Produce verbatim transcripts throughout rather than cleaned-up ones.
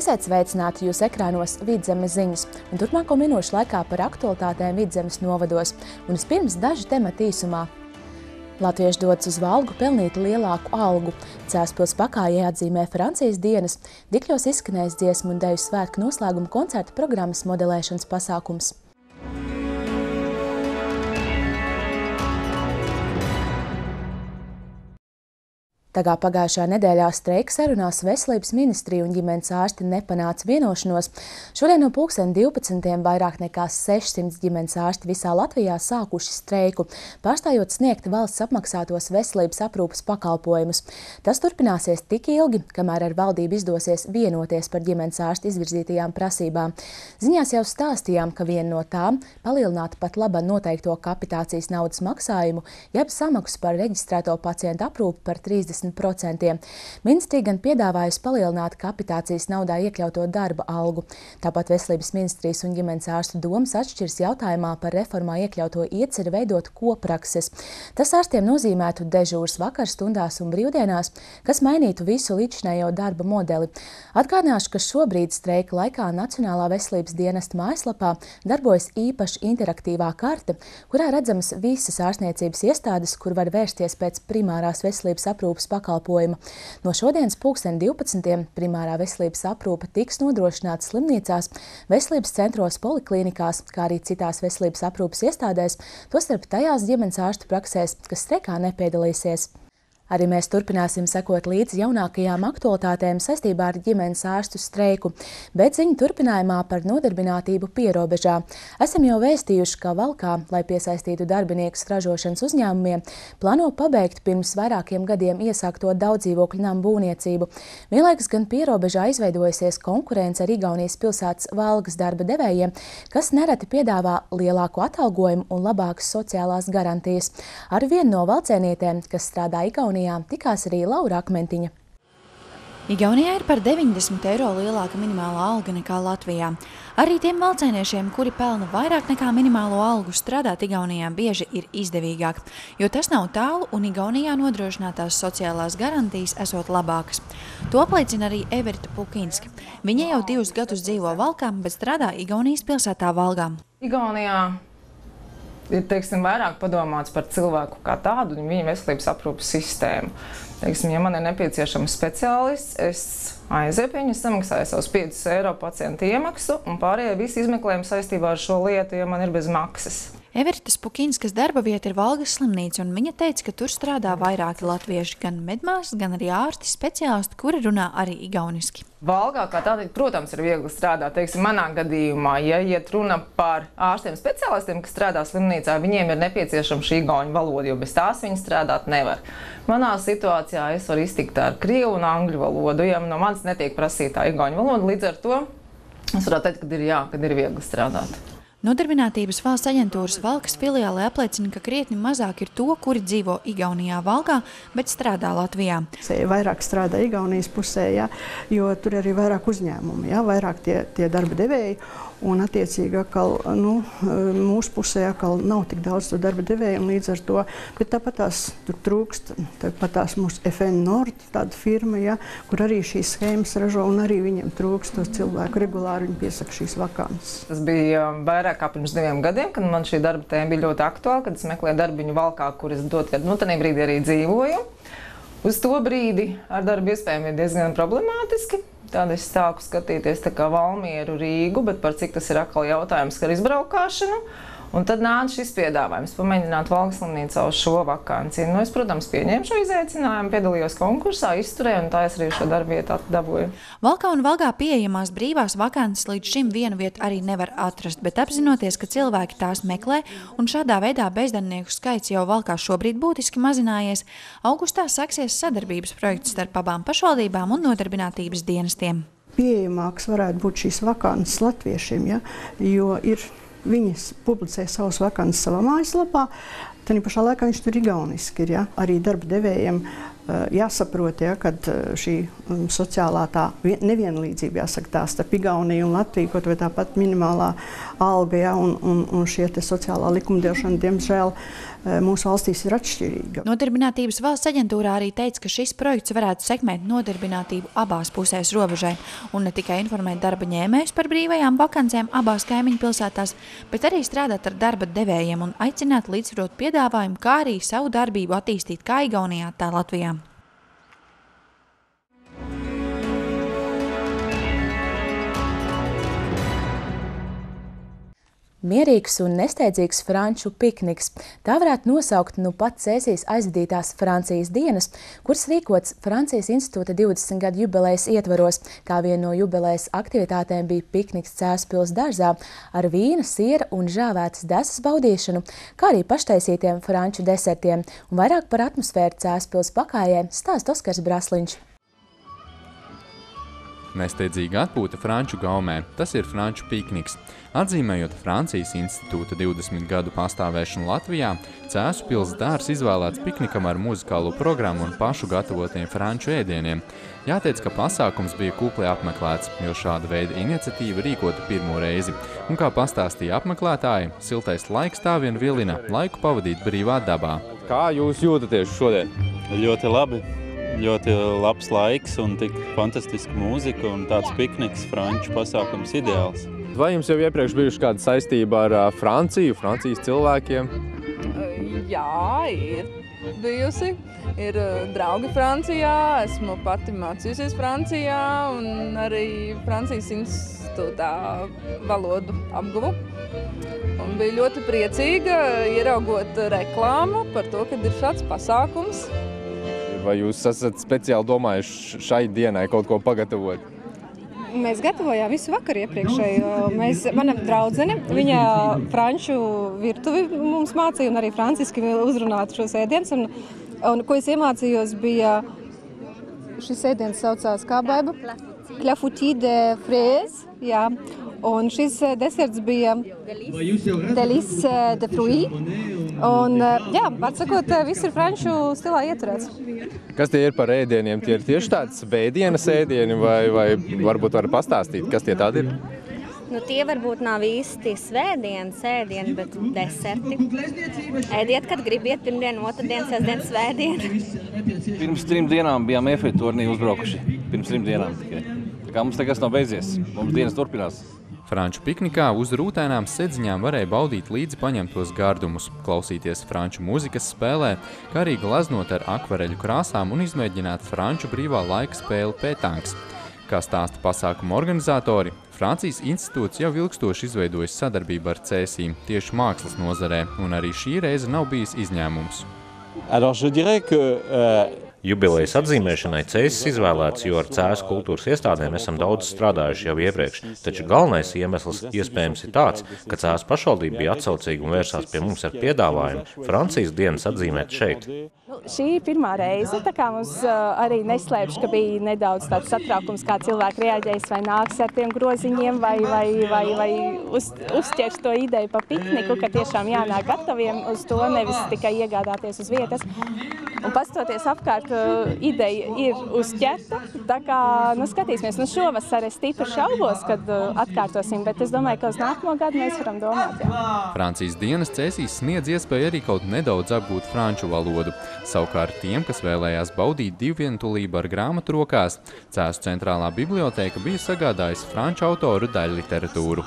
Esiet sveicināti jūsu ekrānos Vidzemes ziņas, un turpmāko minūšu laikā par aktualitātēm Vidzemes novados, un vispirms daži temati īsumā. Latvieši dodas uz Valgu pelnīt lielāku algu. Cēspils pakājē atzīmē Francijas dienas, Dikļos izskanēs dziesmu un deju svētku noslēguma koncerta programmas modelēšanas pasākums. Tā kā pagājušā nedēļā streika sarunās Veselības ministrija un ģimenes ārsti nepanāca vienošanos, šodien no pulksten divpadsmitiem vairāk nekā sešsimt ģimenes ārsti visā Latvijā sākuši streiku, pārstājot sniegt valsts apmaksātos veselības aprūpes pakalpojumus. Tas turpināsies tik ilgi, kamēr ar valdību izdosies vienoties par ģimenes ārstu izvirzītajām prasībām. Ziņās jau stāstījām, ka viena no tām palielinātu pat laba noteikto kapitācijas naudas maksājumu, jeb samaksu par reģistrēto pacientu aprūpi par trīsdesmit procentiem. Ministrija gan piedāvājusi palielināt kapitācijas naudā iekļauto darba algu. Tāpat Veselības ministrijas un ģimenes ārstu domas atšķiras jautājumā par reformā iekļauto ieceri veidot koprakses. Tas ārstiem nozīmētu dežūras vakarstundās un brīvdienās, kas mainītu visu līdzinējo darba modeli. Atgādināšu, ka šobrīd streika laikā Nacionālā veselības dienesta mājaslapā darbojas īpaša interaktīvā karte, kurā redzamas visas ārstniecības iestādes, kur var vērsties pēc primārās veselības aprūpes pakalpojuma. No šodienas pulksten divpadsmitiem primārā veselības aprūpe tiks nodrošināta slimnīcās, veselības centros, poliklinikās, kā arī citās veselības aprūpes iestādēs, tostarp tajās ģimenes ārstu praksēs, kas streikā nepiedalīsies. Arī mēs turpināsim sekot līdzi jaunākajām aktualitātēm saistībā ar ģimenes ārstu streiku, bet ziņu turpinājumā par nodarbinātību pierobežā. Esam jau vēstījuši, ka Valkā, lai piesaistītu darbiniekus ražošanas uzņēmumiem, plāno pabeigt pirms vairākiem gadiem iesākto daudzdzīvokļu namu būvniecību. Vienlaikus gan pierobežā izveidojusies konkurence ar Igaunijas pilsētas Valgas darba devējiem, kas nereti piedāvā lielāku atalgojumu un labākas sociālās garantijas. Ar vienu no valcēnietēm, kas strādā Igaunijā, tikās arī Laura Akmentiņa. Igaunijā ir par deviņdesmit eiro lielāka minimālā alga nekā Latvijā. Arī tiem valcēniešiem, kuri pelna vairāk nekā minimālo algu, strādāt Igaunijā bieži ir izdevīgāk, jo tas nav tālu un Igaunijā nodrošinātās sociālās garantijas esot labākas. To apliecina arī Everita Pukinska. Viņa jau divus gadus dzīvo Valkā, bet strādā Igaunijas pilsētā Valgā. Igaunijā ir, teiksim, vairāk padomāts par cilvēku kā tādu un viņa veselības aprūpes sistēmu. Teiksim, ja man ir nepieciešams speciālists, es aizēju pie viņa, samaksāju savus piecus eiro pacienta iemaksu un pārējie visi izmeklējumi saistībā ar šo lietu, ja man ir bez maksas. Evertas Pukinskas darba vieta ir Valgas slimnīca, un viņa teica, ka tur strādā vairāki latvieši, gan medmāsas, gan arī ārsti speciālisti, kuri runā arī igauniski. Valgā kā tāda, protams, ir viegli strādāt. Teiksim, manā gadījumā, ja iet runa par ārstiem speciālistiem, kas strādā slimnīcā, viņiem ir nepieciešama šī igauņu valoda, jo bez tās viņi strādāt nevar. Manā situācijā es varu iztikt ar krievu un angļu valodu, ja no manis netiek prasītā igauņu valoda, līdz ar to es varētu teikt, ka ir jā, kad ir viegli strādāt. Nodarbinātības valsts aģentūras Valkas filiālē apliecina, ka krietni mazāk ir to, kuri dzīvo Igaunijā Valgā, bet strādā Latvijā. Vairāk strādā Igaunijas pusē, jā, jo tur arī vairāk uzņēmumi, jā, vairāk tie, tie darba devēji. Un attiecīgi akal, nu, mūsu pusē akal nav tik daudz to darba devēju, un līdz ar to, bet tāpat tās tur trūkst, tāpat tās mūsu F N Nord, tāda firma, ja, kur arī šīs schēmas ražo, un arī viņiem trūkst tos cilvēku, regulāri viņi piesaka šīs vakances. Tas bija vairāk kā pirms diviem gadiem, kad man šī darba tēma bija ļoti aktuāla, kad es meklēju darbiņu Valkā, kur es dot, kad nu, tādā brīdī arī dzīvoju. Uz to brīdi ar darba iespējām ir diezgan problemātiski. Tad es sāku skatīties tā kā Valmieru, Rīgu, bet par cik tas ir atkal jautājums ar izbraukāšanu. Un tad nāca šis piedāvājums pamēģināt Valgas slimnīcā uz šo vakanci. Nu, es, protams, pieņēmu šo izaicinājumu, piedalījos konkursā, izturēju, un tā es arī šo darbu vietu dabūju. Valkā un Valgā pieejamās brīvās vakances līdz šim vienu vietu arī nevar atrast, bet apzinoties, ka cilvēki tās meklē, un šādā veidā bezdarbnieku skaits jau Valkā šobrīd būtiski mazinājies, augustā sāksies sadarbības projekts starp abām pašvaldībām un nodarbinātības dienestiem. Pieejamāks varētu būt šīs vakances latviešiem, ja, jo ir viņas publicē savus vakances savā mājaslapā, tad pašā laikā viņš tur igauniski ir. Ja? Arī darba devējiem jāsaprot, ja, kad šī sociālā tā nevienlīdzība, jāsaka tā, starp Igauniju un Latviju, kaut vai tāpat minimālā alga, ja, un, un, un šie te sociālā likumdošana, diemžēl, mūsu valstīs ir atšķirīga. Nodarbinātības valsts aģentūrā arī teica, ka šis projekts varētu sekmēt nodarbinātību abās pusēs robežai un ne tikai informēt darba ņēmējus par brīvajām vakancēm abās kaimiņu pilsētās, bet arī strādāt ar darba devējiem un aicināt līdzsvarot piedāvājumu, kā arī savu darbību attīstīt kā Igaunijā, tā Latvijā. Mierīgs un nesteidzīgs franču pikniks. Tā varētu nosaukt nu pat Cēsīs aizvadītās Francijas dienas, kuras rīkots Francijas institūta divdesmit gadu jubilejas ietvaros. Kā viena no jubilejas aktivitātēm bija pikniks Cēspils dārzā ar vīna, siera un žāvētas desas baudīšanu, kā arī paštaisītiem franču desertiem. Un vairāk par atmosfēru Cēspils pakājē stāsta Oskars Brasliņš. Nesteidzīga atpūta Franču gaumē, tas ir franču pikniks. Atzīmējot Francijas institūta divdesmit gadu pastāvēšanu Latvijā, Cēspils dārs izvēlēts piknikam ar muzikālo programmu un pašu gatavotiem franču ēdieniem. Jāteic, ka pasākums bija kupli apmeklēts, jo šāda veida iniciatīva rīkota pirmo reizi. Un kā pastāstīja apmeklētāji, siltais laiks tā vien vilina laiku pavadīt brīvā dabā. Kā jūs jūtaties šodien? Ļoti labi. Ļoti labs laiks un tik fantastiska mūzika un tāds pikniks, franču pasākums ideāls. Vai jums jau iepriekš bijuši kāda saistība ar Franciju, Francijas cilvēkiem? Jā, ir bijusi. Ir draugi Francijā, esmu pati mācījusies Francijā un arī Francijas institūtā valodu apguvu. Un bija ļoti priecīga ieraugot reklāmu par to, kad ir šāds pasākums. Vai jūs esat speciāli domājuši šai dienai kaut ko pagatavot? Mēs gatavojām visu vakaru iepriekšēji. Mēs, mana draudzene, viņa franču virtuvi mums mācīja un arī franciski uzrunāt šos ēdienus. Un, un ko es iemācījos bija, šis ēdiens saucās kā baiba? Clafoutis de fraise, jā. Un šis deserts bija Délices de fruits. Un, jā, atsakot, viss ir franču stilā ieturēts. Kas tie ir par ēdieniem? Tie ir tieši tāds vēdienas ēdieni vai, vai varbūt var pastāstīt, kas tie tādi ir? Nu, tie varbūt nav īsti svētdienas ēdieni, bet deserti. Ēdiet, kad gribiet, pirmdien, otrdien, sestdien, svētdien. Pirms trim dienām bijām Eifeļa turnī uzbraukuši. Pirms trim dienām tikai. Tā kā mums nekas nav beidzies. Mums dienas turpinās. Franču piknikā uz rūtēnām sedziņām varēja baudīt līdzi paņemtos gardumus, klausīties franču mūzikas spēlē, kā arī glaznot ar akvareļu krāsām un izmēģināt franču brīvā laika spēli Pétanques. Kā stāsta pasākuma organizatori, Francijas institūts jau ilgstoši izveidojis sadarbību ar Cēsīm tieši mākslas nozarē, un arī šī reize nav bijis izņēmums. Alors, je dirais que, euh... Jubilejas atzīmēšanai Cēsis izvēlēts, jo ar Cēsu kultūras iestādēm esam daudz strādājuši jau iepriekš, taču galvenais iemesls iespējams ir tāds, ka Cēsu pašvaldība bija atsaucīga un vērsās pie mums ar piedāvājumu Francijas dienas atzīmēt šeit. Šī ir pirmā reize, tā kā mums arī neslēpš, ka bija nedaudz tāds satraukums, kā cilvēki reaģēs vai nāks ar tiem groziņiem vai, vai, vai, vai uz, uzķers to ideju pa pikniku, ka tiešām jānāk gataviem uz to, nevis tikai iegādāties uz vietas. Un pastoties apkārt, ideja ir uzķerta, tā kā, nu, skatīsimies, nu, šovasar es stipri šaubos, kad atkārtosim, bet es domāju, ka uz nākamo gadu mēs varam domāt, jā. Francijas dienas Cēsīs sniedz iespēju arī kaut nedaudz apgūt franču valodu. Savukārt tiem, kas vēlējās baudīt divvientulību ar grāmatu rokās, Cēsu centrālā bibliotēka bija sagādājusi franču autoru daļliteratūru.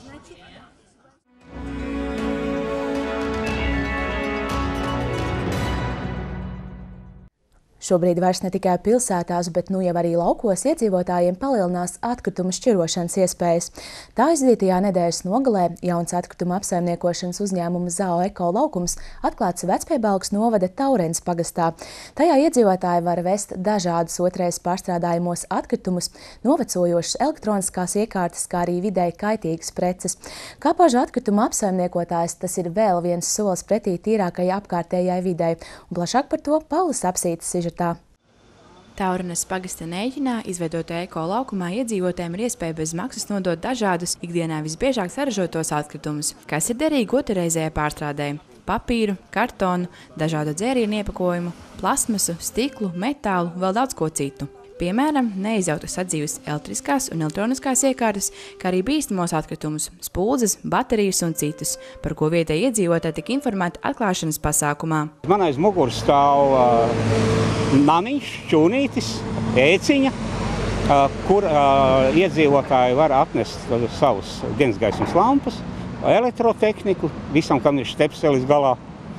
Šobrīd vairs ne tikai pilsētās, bet nu jau arī laukos iedzīvotājiem palielinās atkritumu šķirošanas iespējas. Tā aizdītajā nedēļas nogalē jauns atkrituma apsaimniekošanas uzņēmuma Zao Eko laukums atklāts Vecpiebalgas novada Taurens pagastā. Tajā iedzīvotāji var vest dažādus otrais pārstrādājumos atkritumus, novecojošas elektroniskās iekārtas, kā arī vidēji kaitīgas preces. Kā pauž atkrituma apsaimniekotājs, tas ir vēl viens solis pretī tīrākajai apkārtējai videi. Un plašāk par to Paulis Apsītis sižetā. Taurenes pagasta Nēģinā izveidotajā eko laukumā iedzīvotājiem ir iespēja bez maksas nodot dažādus ikdienā visbiežāk saražotos atkritumus, kas ir derīgi otrreizējai pārstrādēji – papīru, kartonu, dažādu dzērienu iepakojumu, plasmasu, stiklu, metālu, vēl daudz ko citu. Piemēram, neizjautas sadzīves elektriskās un elektroniskās iekārtas, kā arī bīstamos atkritumus, spuldzes, baterijas un citus, par ko vietēji iedzīvotāji tika informēti atklāšanas pasākumā. Man aiz muguras stāv uh, namiņš, šķūnītis, ēciņa, uh, kur uh, iedzīvotāji var atnest uh, savus dienas gaismas lampas, elektrotehniku, visam, kam ir štepselis galā,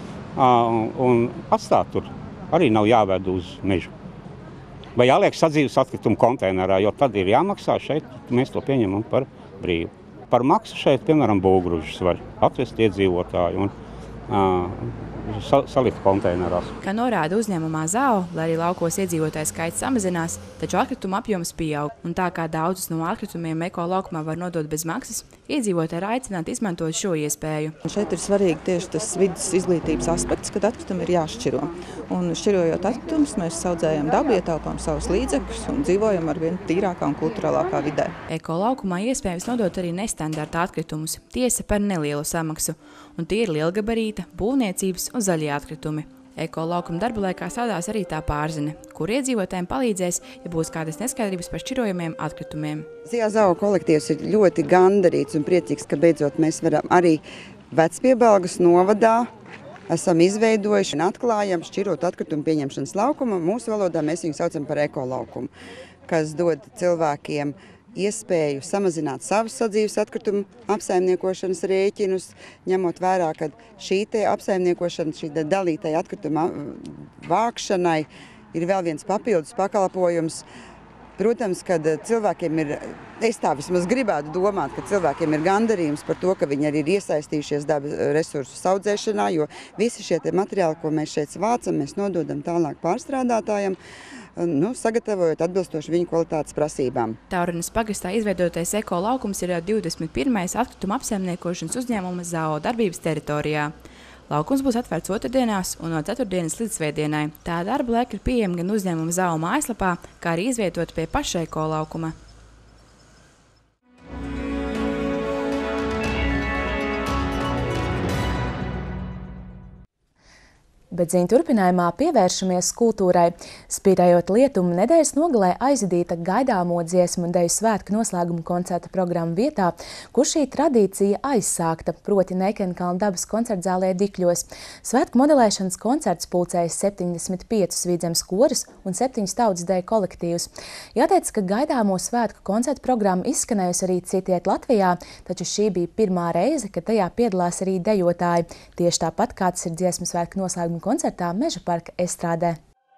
uh, un atstāt tur. Arī nav jāved uz mežu. Vai jāliek sadzīves atkritumu konteinerā, jo tad ir jāmaksā šeit, mēs to pieņemam par brīvu. Par maksu šeit, piemēram, būvgrūžus var atvest iedzīvotāju un uh, salikt konteinerās. Kā norāda uzņēmumā Zao, lai arī laukos iedzīvotāju skaits samazinās, taču atkritumu apjoms pieaug. Un tā kā daudzus no atkritumiem eko laukumā var nodot bez maksas, iedzīvotāji ir aicināti izmantot šo iespēju. Šeit ir svarīgi tieši tas vidas izglītības aspekts, kad atkritumi ir jāšķiro. Un šķirojot atkritumus, mēs saudzējam dabu, ietaupām savus līdzekļus un dzīvojam ar vien tīrākā un kulturālākā vidē. Eko laukumā iespējams nodot arī nestandarta atkritumus, tiesa par nelielu samaksu. Un tie ir lielgabarīta, būvniecības un zaļie atkritumi. Eko laukuma darba laikā strādās arī tā pārzine, kur iedzīvotājiem palīdzēs, ja būs kādas neskaidrības par šķirojamiem atkritumiem. Zao kolektīvs ir ļoti gandarīts un priecīgs, ka beidzot mēs varam arī Vecpiebalgas novadā esam izveidojuši un atklājam šķirot atkritumu pieņemšanas laukumu. Mūsu valodā mēs viņu saucam par eko laukumu, kas dod cilvēkiem iespēju samazināt savus sadzīves atkritumu apsaimniekošanas rēķinus, ņemot vērā, ka šī te apsaimniekošana, šī te dalītai atkrituma vākšanai ir vēl viens papildus pakalpojums. Protams, kad cilvēkiem ir, es tā vismaz gribētu domāt, ka cilvēkiem ir gandarījums par to, ka viņi arī ir iesaistījušies dabas resursu saudzēšanā, jo visi šie te materiāli, ko mēs šeit vācam, mēs nododam tālāk pārstrādātājiem, nu, sagatavojot atbilstoši viņu kvalitātes prasībām. Taurinas pagastā izveidotais eko laukums ir jau divdesmit pirmais atkrituma apsaimniekošanas uzņēmuma Zao darbības teritorijā. Laukums būs atvērts otrdienās un no ceturtdienas līdz svētdienai. Tā darba laika ir pieejama gan uzņēmuma Zao mājaslapā, kā arī izvietota pie paša eko laukuma. Bet ziņu turpinājumā pievēršamies kultūrai. Spītējot lietumu, nedēļas nogalē aizvadīta gaidāmo dziesmu un deju svētku noslēguma koncerta programmu vietā, kur šī tradīcija aizsākta, proti Neikenkalna dabas koncertzālē Dikļos. Svētku modelēšanas koncerts pulcējas septiņdesmit piecus Vidzemes korus un septiņus tautas deju kolektīvus. Jāteic, ka gaidāmo svētku koncerta programma izskanējusi arī citiet Latvijā, taču šī bija pirmā reize, kad tajā piedalās arī dejotāji. Tieši tāpat kā tas ir dziesmu svētku noslēguma koncertā Meža parka estrādē.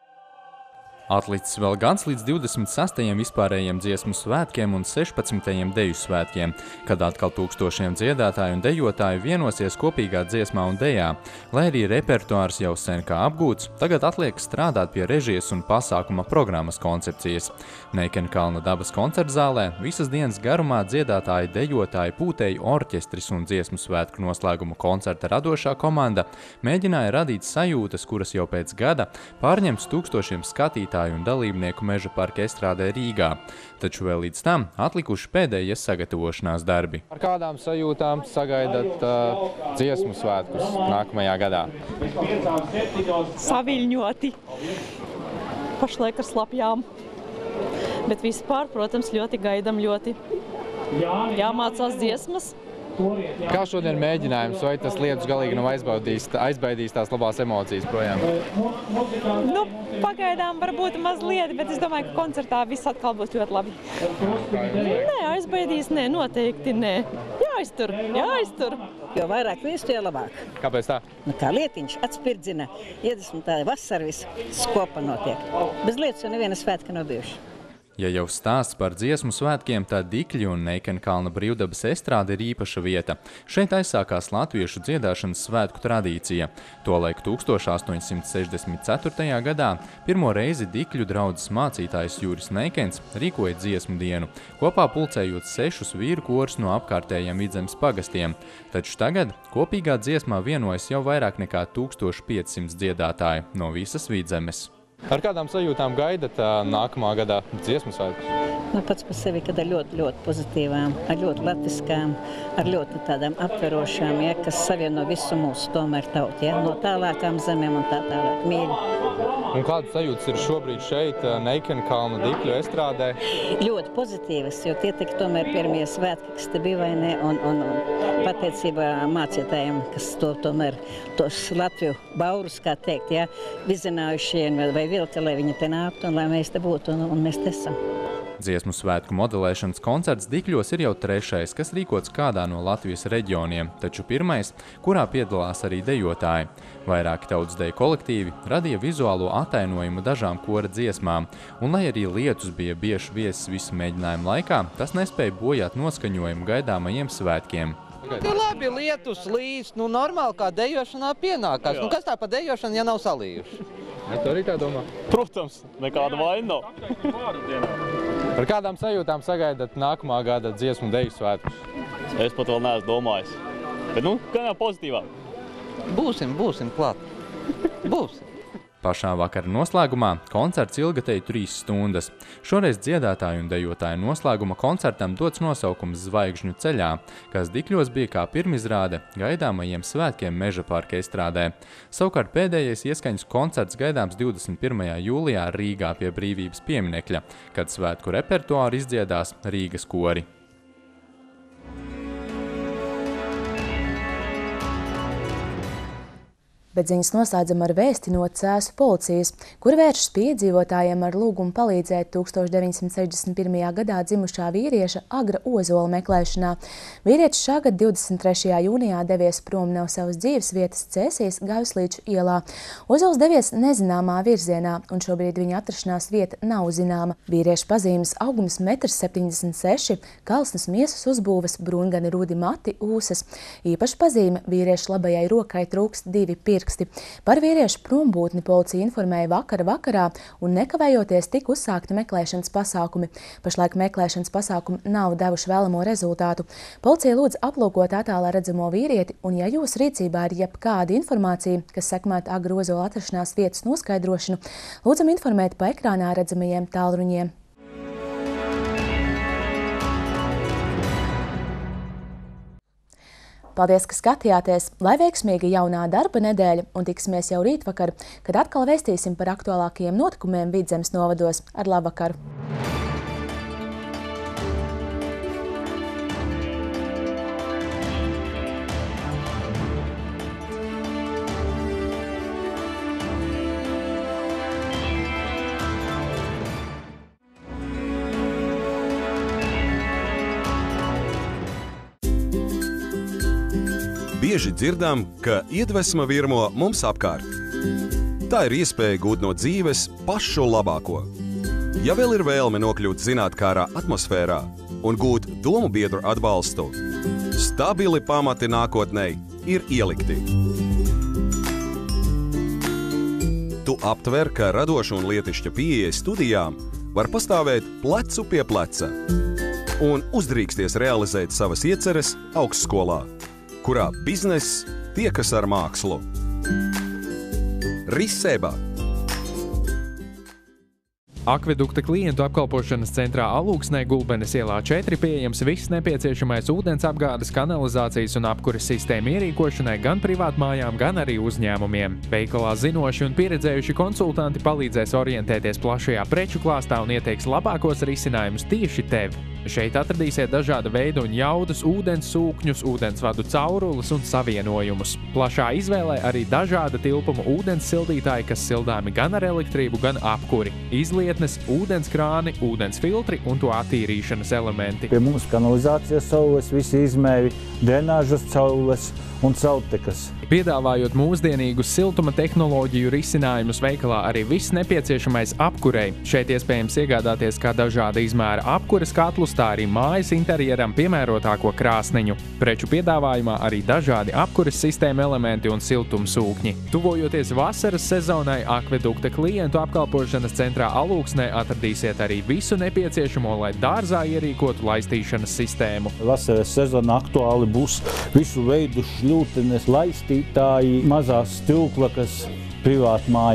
Atlicis vēl gads līdz divdesmit sastajiem vispārējiem dziesmu svētkiem un sešpadsmitajiem deju svētkiem, kad atkal tūkstošiem dziedātāju un dejotāju vienosies kopīgā dziesmā un dejā. Lai arī repertuārs jau sen kā apgūts, tagad atliek strādāt pie režijas un pasākuma programmas koncepcijas. Neikenkalna dabas koncertzālē visas dienas garumā dziedātāji, dejotāji, pūtēju orķestris un dziesmu svētku noslēguma koncerta radošā komanda mēģināja radīt sajūtas, kuras jau pēc gada pārņems tūkstošiem skatītāju un dalībnieku Meža parka estrādē Rīgā, taču vēl līdz tam atlikuši pēdējie sagatavošanās darbi. Ar kādām sajūtām sagaidat uh, dziesmu svētkus nākamajā gadā? Saviļņoti, pašlaik ar slapjām, bet vispār, protams, ļoti gaidam, ļoti jāmācās dziesmas. Kā šodien mēģinājums, vai tas lietus galīgi nav aizbaidījis, aizbaidījis tās labās emocijas projām? Nu, pagaidām varbūt mazliet, bet es domāju, ka koncertā viss atkal būs ļoti labi. Nē, aizbaidījis, nē, noteikti nē. Jāiztur, jāiztur. Jo vairāk viestu, jo labāk. Kāpēc tā? Nu, kā lietiņš atspirdzina, iedvesmotāja vasara viss kopā notiek. Bez lietus jau neviena svētka nav bijuši. Ja jau stāsts par dziesmu svētkiem, tad Dikļu un Neikenkalna brīvdabas estrāde ir īpaša vieta. Šeit aizsākās latviešu dziedāšanas svētku tradīcija. Tolaik tūkstoš astoņsimt sešdesmit ceturtajā gadā pirmo reizi Dikļu draudzes mācītājs Juris Neikens rīkoja dziesmu dienu, kopā pulcējot sešus vīru korus no apkārtējiem Vidzemes pagastiem. Taču tagad kopīgā dziesmā vienojas jau vairāk nekā tūkstoš piecsimt dziedātāji no visas Vidzemes. Ar kādām sajūtām gaidat nākamā gadā dziesmu svētkus? Nu, pats par sevi, kad ar ļoti, ļoti pozitīvām, ar ļoti latviskām, ar ļoti tādām aptverošām, ja, kas savieno visu mūsu tomēr tautu, ja, no tālākām zemēm un tā tālāk mīļi. Un kādas sajūtas ir šobrīd šeit, Neikenkalna Dikļu estrādē? Ļoti pozitīvas, jo tie tik tomēr pirmie svētki, kas te bija vai ne, un, un, un pateicībā mācītājiem, kas to tomēr, tos Latviju baurus, kā teikt, ja, vizinājušiem vai vilka, lai viņi te nāktu un lai mēs te būtu un, un mēs te esam. Dziesmu svētku modelēšanas koncerts Dikļos ir jau trešais, kas rīkots kādā no Latvijas reģioniem, taču pirmais, kurā piedalās arī dejotāji. Vairāki tautsdeju kolektīvi radīja vizuālo atainojumu dažām kora dziesmām, un lai arī lietus bija bieži viesis visu mēģinājumu laikā, tas nespēja bojāt noskaņojumu gaidāmajiem svētkiem. Nu labi, lietus līst, nu normāli kā dejošanā pienākās. Nu kas tā pa dejošanu, ja nav salījuši? Ja tu arī tā domā? Protams, nekāda vaina nav. Par kādām sajūtām sagaidat nākamā gada dziesmu deju svētkus? Es pat vēl neesmu domājis. Bet nu, kā nav pozitīvā? Būsim, būsim klāt. Būsim. Pašā vakara noslēgumā koncerts ilga teju trīs stundas. Šoreiz dziedātāju un dejotāju noslēguma koncertam dots nosaukums Zvaigžņu ceļā, kas Dikļos bija kā pirmizrāde gaidāmajiem svētkiem Meža parka estrādē. Savukārt pēdējais ieskaņas koncerts gaidāms divdesmit pirmajā jūlijā Rīgā pie Brīvības pieminekļa, kad svētku repertuāru izdziedās Rīgas kori. Bet ziņas noslēdzam ar vēsti no Cēsu policijas, kur vēršas pie iedzīvotājiem ar lūgumu palīdzēt tūkstoš deviņsimt sešdesmit pirmajā gadā dzimušā vīrieša Agra Ozola meklēšanā. Vīrietis šā gada divdesmit trešajā jūnijā devies prom no savas dzīves vietas Cēsīs Gauslīču ielā. Ozols devies nezināmā virzienā, un šobrīd viņa atrašanās vieta nav zināma. Vīrieša pazīmes augums metrs septiņdesmit seši, kalsnes miesas uzbūves, brūngani rudi mati, ūsas. Īpaši pazīme vīrieša labajai rokai trūkst divi pirksti. Par vīriešu prombūtni policija informēja vakara vakarā un nekavējoties tika uzsākti meklēšanas pasākumi. Pašlaik meklēšanas pasākumi nav devuši vēlamo rezultātu. Policija lūdz aplūkot attālā redzamo vīrieti, un ja jūsu rīcībā ir jebkāda informācija, kas sekmētu Agra Ozola atrašanās vietas noskaidrošanu, lūdzam informēt pa ekrānā redzamajiem tālruņiem. Paldies, ka skatījāties! Lai veiksmīga jaunā darba nedēļa un tiksimies jau rītvakar, kad atkal vēstīsim par aktuālākajiem notikumiem Vidzemes novados. Ar labvakaru! Bieži dzirdam, ka iedvesma virmo mums apkārt. Tā ir iespēja gūt no dzīves pašu labāko. Ja vēl ir vēlme nokļūt zinātkārā atmosfērā un gūt domu biedru atbalstu, stabili pamati nākotnei ir ielikti. Tu aptver, ka radoša un lietišķa pieeja studijām var pastāvēt plecu pie pleca un uzdrīksties realizēt savas ieceres augstskolā, kurā bizness tiekas ar mākslu. Riseba. Akvedukta klientu apkalpošanas centrā Alūksnē Gulbenes ielā četri pieejams viss nepieciešamais ūdens apgādes, kanalizācijas un apkuras sistēmu ierīkošanai gan privātmājām, gan arī uzņēmumiem. Veikalā zinoši un pieredzējuši konsultanti palīdzēs orientēties plašajā preču klāstā un ieteiks labākos risinājumus tieši tev. Šeit atradīsiet dažāda veida un jaudas ūdens sūkņus, ūdensvadu caurules un savienojumus. Plašā izvēlē arī dažāda tilpuma ūdens sildītāji, kas sildāmi gan ar elektrību, gan apkuri. Izlietnes, ūdens krāni, ūdens filtri un to attīrīšanas elementi. Pie mums kanalizācijas caurules, visi izmēvi, drenāžas caurules un caurtekas. Piedāvājot mūsdienīgus siltuma tehnoloģiju risinājumus veikalā arī viss nepieciešamais apkurei. Šeit iespējams iegādāties kā dažāda izmēra apkuras katlus, tā arī mājas interjeram piemērotāko krāsniņu. Preču piedāvājumā arī dažādi apkuras sistēma elementi un siltuma sūkņi. Tuvojoties vasaras sezonai, Akvedukta klientu apkalpošanas centrā Alūksnē atradīsiet arī visu nepieciešamo, lai dārzā ierīkotu laistīšanas sistēmu. Vasaras sezona aktuāli būs visu veidu šļūtenes, laistītāji, mazās stilklakas privātmājām.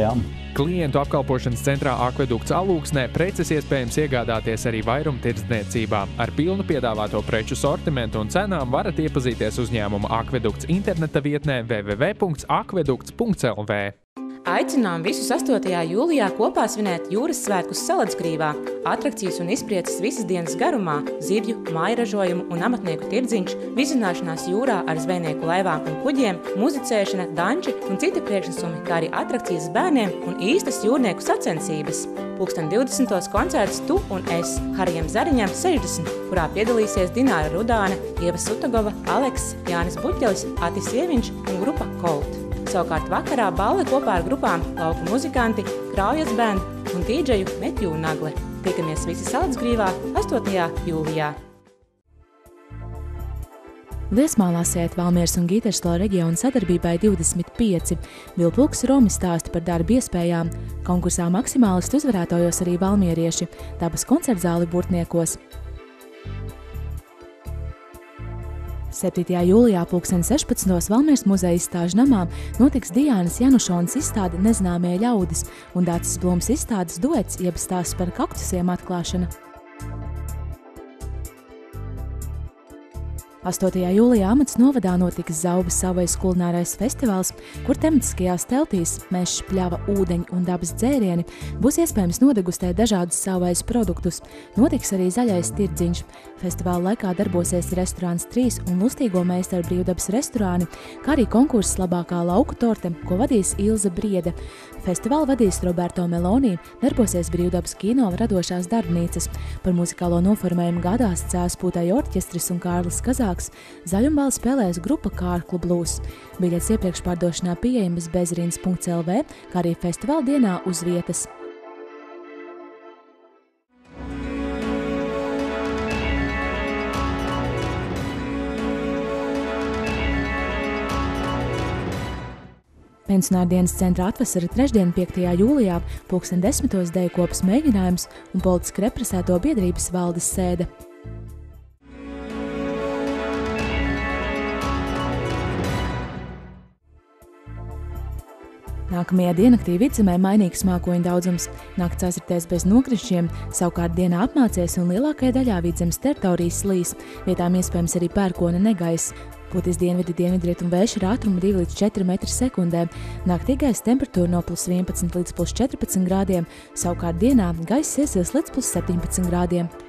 Klientu apkalpošanas centrā Akvedukts Alūksnē preces iespējams iegādāties arī vairumtirdzniecībā. Ar pilnu piedāvāto preču sortimentu un cenām varat iepazīties uzņēmuma Akvedukts interneta vietnē w w w punkts akvedukts punkts l v. Aicinām visus astotajā jūlijā kopā svinēt jūras svētkus Saladsgrīvā. Atrakcijas un izprieces visas dienas garumā, zivju, mājražojumu un amatnieku tirdziņš, vizināšanās jūrā ar zvejnieku laivām un kuģiem, muzicēšana, danči un citi priekšnesumi, kā arī atrakcijas bērniem un īstas jūrnieku sacensības. Pulksten divdesmitos koncerts Tu un es Harijam Zariņam sešdesmit, kurā piedalīsies Dināra Rudāne, Ieva Sutagova, Aleks, Jānis Buķelis, Atis Ieviņš un grupa Colt. Savukārt vakarā balle kopā ar grupām Lauku muzikanti, Kraujas band un dīdžeju Metju Nagle. Tiekamies visi Saladsgrīvā astotajā jūlijā. Liesmālā sēt Valmieras un Gīterstala reģiona sadarbībai divdesmit pieci. Vilpulks Romi stāsta par darba iespējām. Konkursā maksimālisti uzvarētojos arī valmierieši. Dabas koncertzāli Burtniekos. septītajā jūlijā pulksten sešpadsmitos Valmieras muzeja izstāžu namā notiks Diānas Janušonas izstāde Nezināmie ļaudis un Dācis Blums izstādes duets, jeb stāsts par kaktusiem atklāšana. astotajā jūlijā Amats novadā notiks Zaubas savvaļas kulinārais festivāls, kur tematiskajās teltīs mežs, pļava, ūdeņi un dabas dzērieni būs iespējams nodegustēt dažādus savvaļas produktus. Notiks arī zaļais tirdziņš. Festivāla laikā darbosies restorāns trīs un Lustīgo meistaru brīvdabas restorāni, kā arī konkurss labākā lauku torte, ko vadīs Ilze Briede. Festivālu vadīs Roberto Meloni, darbosies brīvdabas kino radošās darbnīcas. Par muzikālo noformējumu gādās Cēspūtai orķestris un Kārlis Kazāks. Zaļumbalu spēlēs grupa Kārklu Blues. Biļetes iepriekšpārdošanā pieejamas bezrīns punkts l v, kā arī festivāla dienā uz vietas. Pensionāru dienas centra atvasara trešdien, piektajā jūlijā, pulksten desmitos deju kopas mēģinājums un politiski represēto biedrības valdes sēde. Nākamajā diennaktī vidzemē mainīgs mākoņu daudzums. Nakts aizritēs bez nokrišņiem, savukārt dienā apmācies un lielākajā daļā vidzemes teritorijas līs. Vietām iespējams arī pērkona negaiss. Pūtīs dienvidi dienvidrietumu vējš ar ātrumu divi līdz četri metri sekundē. Naktī gaisa temperatūra no plus vienpadsmit līdz plus četrpadsmit grādiem, savukārt dienā gaisa iesils līdz plus septiņpadsmit grādiem.